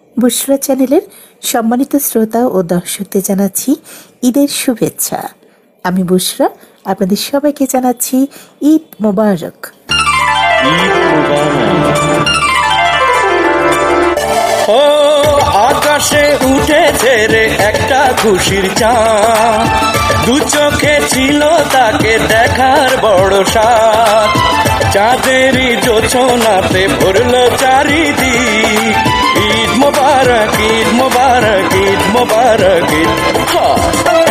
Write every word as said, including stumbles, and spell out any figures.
বুশরা চ্যানেলের সম্মানিত শ্রোতা ও দর্শকদের জানাচ্ছি ঈদের শুভেচ্ছা। আমি বুশরা, আপনাদের সবাইকে জানাচ্ছি ঈদ মোবারক। ও আকাশে উঠেছে রে একটা খুশির চাঁদ, দু চোখে ছিল তাকে দেখার বড় সাথ। চাঁদেরই জোছনাতে ভরলো চারিদিক, ঈদ মোবারক ঈদ মোবারক ঈদ মোবারক ঈদ।